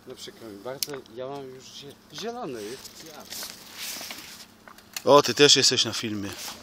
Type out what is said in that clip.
No przykro mi bardzo, ja mam już zielony. O, ty też jesteś na filmie.